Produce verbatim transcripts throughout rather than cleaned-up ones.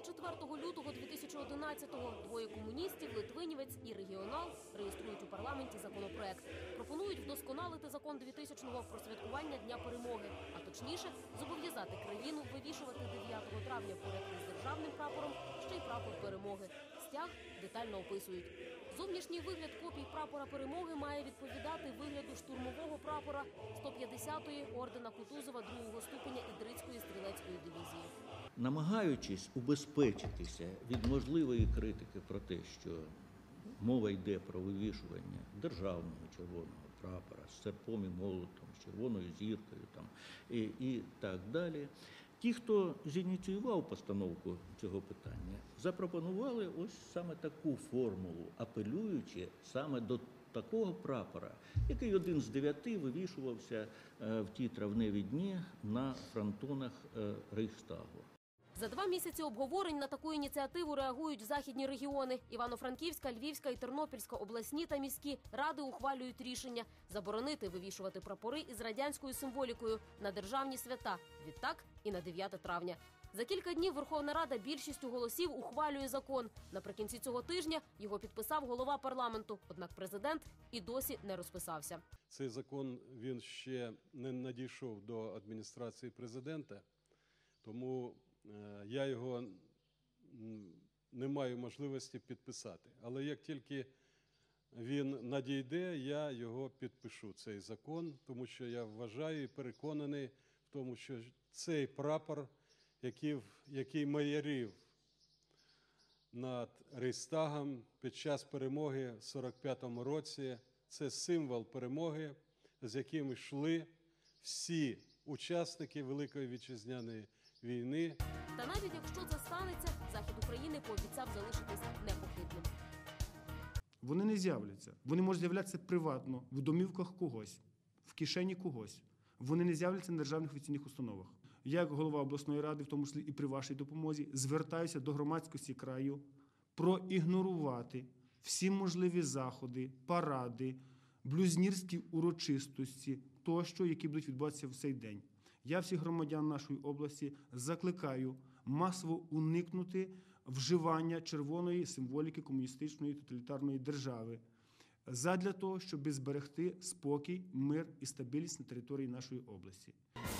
двадцять четвертого лютого дві тисячі одинадцятого двоє комуністів, литвинівець і регіонал реєструють у парламенті законопроект. Пропонують вдосконалити закон двотисячного про святкування Дня Перемоги, а точніше зобов'язати країну вивішувати дев'ятого травня поряд із державним прапором ще й прапор перемоги. Стяг детально описують. Зовнішній вигляд копій прапора перемоги має відповідати вигляду штурмового прапора сто п'ятдесятої ордена Кутузова другого ступеня Ідрицької стрілецької дивізії. Намагаючись убезпечитися від можливої критики про те, що мова йде про вивішування державного червоного прапора з серпом і молотом, з червоною зіркою там, і, і так далі, ті, хто зініціював постановку цього питання, запропонували ось саме таку формулу, апелюючи саме до такого прапора, який один з дев'яти вивішувався в ті травневі дні на фронтонах Рейхстагу. За два місяці обговорень на таку ініціативу реагують західні регіони. Івано-Франківська, Львівська і Тернопільська обласні та міські ради ухвалюють рішення заборонити вивішувати прапори із радянською символікою на державні свята, відтак і на дев'яте травня. За кілька днів Верховна Рада більшістю голосів ухвалює закон. Наприкінці цього тижня його підписав голова парламенту, однак президент і досі не розписався. Цей закон, він ще не надійшов до адміністрації президента, тому я його не маю можливості підписати. Але як тільки він надійде, я його підпишу, цей закон, тому що я вважаю і переконаний в тому, що цей прапор, який, який майорів над Рейхстагом під час перемоги в сорок п'ятому році, це символ перемоги, з яким йшли всі учасники Великої Вітчизняної війни. Та навіть якщо це станеться, Захід України пообіцяв залишитись непохитним. Вони не з'являться. Вони можуть з'являтися приватно, в домівках когось, в кишені когось. Вони не з'являться на державних офіційних установах. Я, як голова обласної ради, в тому числі і при вашій допомозі, звертаюся до громадськості краю проігнорувати всі можливі заходи, паради, блюзнірські урочистості тощо, які будуть відбуватися в цей день. Я всіх громадян нашої області закликаю масово уникнути вживання червоної символіки комуністичної тоталітарної держави задля того, щоб зберегти спокій, мир і стабільність на території нашої області.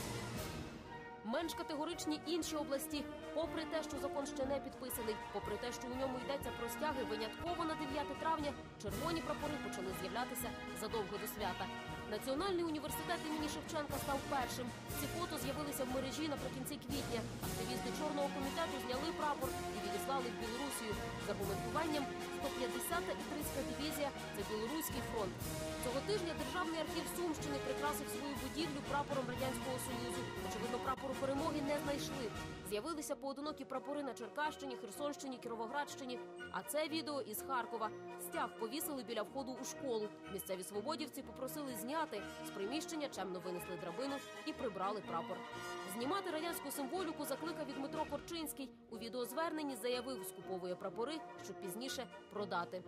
Менш категоричні інші області. Попри те, що закон ще не підписаний, попри те, що у ньому йдеться про стяги винятково на дев'яте травня, червоні прапори почали з'являтися задовго до свята. Національний університет імені Шевченка став першим. Ці фото з'явилися в мережі наприкінці квітня. Активісти Чорного комітету зняли прапор і відіслали в Білорусію з аргументуванням сто п'ятдесята Ідрицька дивізія – це Білоруський фронт. Цього тижня Державний архів Сумщини прикрасив свою будівлю прапором Радянського Союзу. Очевидно, прапору перемоги не знайшли. З'явилися поодинокі прапори на Черкащині, Херсонщині, Кіровоградщині. А це відео із Харкова. Стяг повісили біля входу у школу. Місцеві свободівці попросили зняти. З приміщення чемно винесли драбину і прибрали прапор. Знімати радянську символіку закликав і Дмитро Корчинський. У відеозверненні заявив, скуповує прапори, щоб пізніше продати.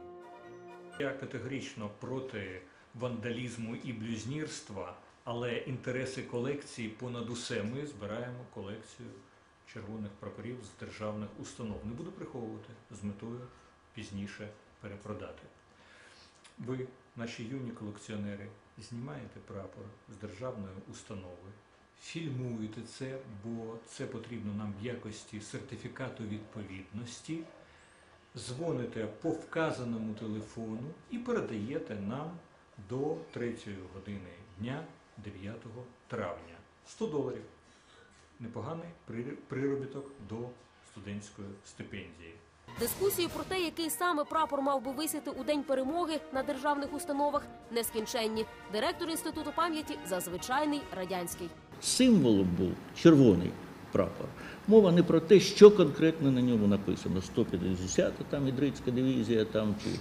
Я категорично проти вандалізму і блюзнірства, але інтереси колекції понад усе. Ми збираємо колекцію червоних прапорів з державних установ. Не буду приховувати з метою пізніше перепродати. Ви, наші юні колекціонери, знімаєте прапор з державної установи, фільмуєте це, бо це потрібно нам в якості сертифікату відповідності, дзвоните по вказаному телефону і передаєте нам до третьої години дня дев'ятого травня. сто доларів. Непоганий приробіток до студентської стипендії. Дискусії про те, який саме прапор мав би висіти у День перемоги на державних установах, нескінченні. Директор Інституту пам'яті – за звичайний радянський. Символом був червоний прапор. Мова не про те, що конкретно на ньому написано. сто п'ятдесята, там Ідрицька дивізія, там чи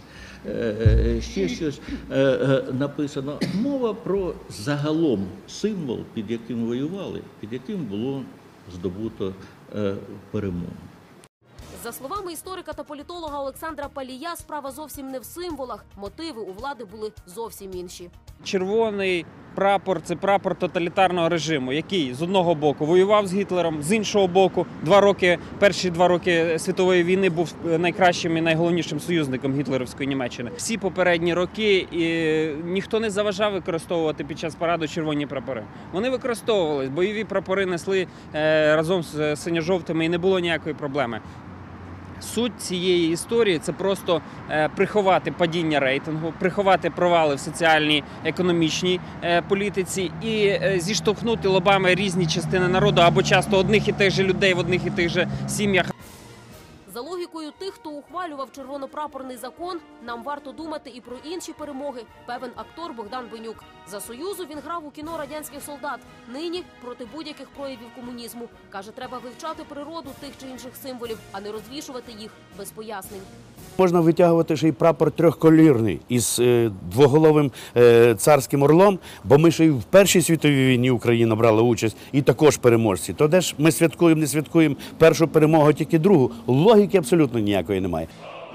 е, ще щось е, е, написано. Мова про загалом символ, під яким воювали, під яким було здобуто е, перемогу. За словами історика та політолога Олександра Палія, справа зовсім не в символах. Мотиви у влади були зовсім інші. Червоний прапор – це прапор тоталітарного режиму, який з одного боку воював з Гітлером, з іншого боку, два роки, перші два роки світової війни був найкращим і найголовнішим союзником гітлерівської Німеччини. Всі попередні роки і ніхто не заважав використовувати під час параду червоні прапори. Вони використовувались, бойові прапори несли е, разом з синьо-жовтими і не було ніякої проблеми. Суть цієї історії – це просто е, приховати падіння рейтингу, приховати провали в соціальній, економічній е, політиці і е, зіштовхнути лобами різні частини народу або часто одних і тих же людей в одних і тих же сім'ях. За логікою тих, хто ухвалював червонопрапорний закон, нам варто думати і про інші перемоги. Певен актор Богдан Бенюк. За Союзу він грав у кіно «Радянських солдат». Нині проти будь-яких проявів комунізму. Каже, треба вивчати природу тих чи інших символів, а не розвішувати їх без пояснень. Можна витягувати ще й прапор трьохколірний із е, двоголовим е, царським орлом, бо ми ще й в Першій світовій війні Україна брала участь і також переможці. То де ж ми святкуємо, не святкуємо першу перемогу, тільки другу. Логіки абсолютно ніякої немає.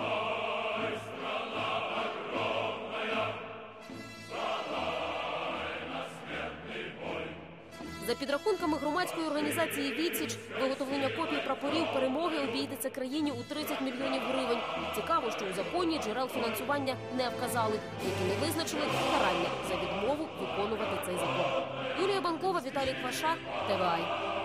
За підрахунками громадської організації «Відсіч», виготовлення копій прапорів перемоги обійдеться країні у тридцять мільйонів гривень. Цікаво, що у законі джерел фінансування не вказали, які не визначили карання за відмову виконувати цей закон. Юлія Банкова, Віталій Кваша, ТВА.